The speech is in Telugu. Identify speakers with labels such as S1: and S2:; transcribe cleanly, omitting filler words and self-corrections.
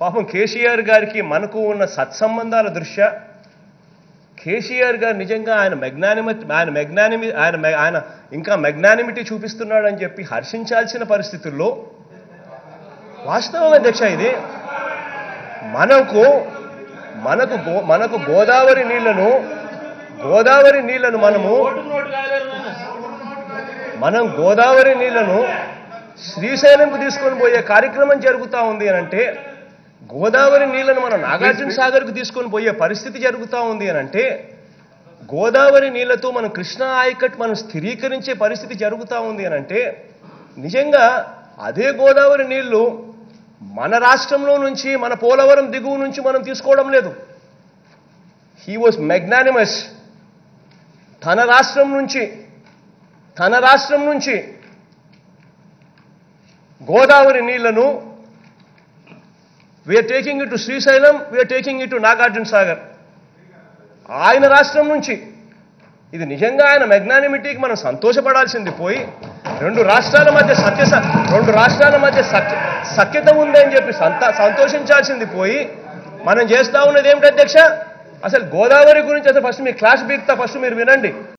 S1: పాపం కేసీఆర్ గారికి మనకు ఉన్న సత్సంబంధాల దృష్ట్యా కేసీఆర్ గారు నిజంగా ఆయన ఇంకా మెగ్నానిమిటీ చూపిస్తున్నాడని చెప్పి హర్షించాల్సిన పరిస్థితుల్లో వాస్తవం అధ్యక్ష ఇది మనకు గోదావరి నీళ్లను మనం గోదావరి నీళ్లను శ్రీశైలంకు తీసుకొని పోయే కార్యక్రమం జరుగుతూ ఉంది అని అంటే గోదావరి నీళ్లను మనం నాగార్జున సాగర్కు తీసుకొని పోయే పరిస్థితి జరుగుతూ ఉంది అని అంటే గోదావరి నీళ్లతో మనం కృష్ణా ఆయకట్ మనం స్థిరీకరించే పరిస్థితి జరుగుతూ ఉంది అని అంటే నిజంగా అదే గోదావరి నీళ్లు మన రాష్ట్రంలో నుంచి మన పోలవరం దిగువ నుంచి మనం తీసుకోవడం లేదు. He was magnanimous. తన రాష్ట్రం నుంచి గోదావరి నీళ్లను we are taking it to Srisailam, we are taking it to Nagarjuna Sagar. ఆయన రాష్ట్రం నుంచి ఇది నిజంగా ఆయన మెగ్నానిమిటీకి మనం సంతోషపడాల్సింది పోయి రెండు రాష్ట్రాల మధ్య సఖ్యత ఉందని చెప్పి సంతోషించాల్సింది పోయి మనం చేస్తా ఉన్నది ఏమిటి అధ్యక్ష? అసలు గోదావరి గురించి అసలు ఫస్ట్ మీ క్లాస్ బీక్తా ఫస్ట్ మీరు వినండి.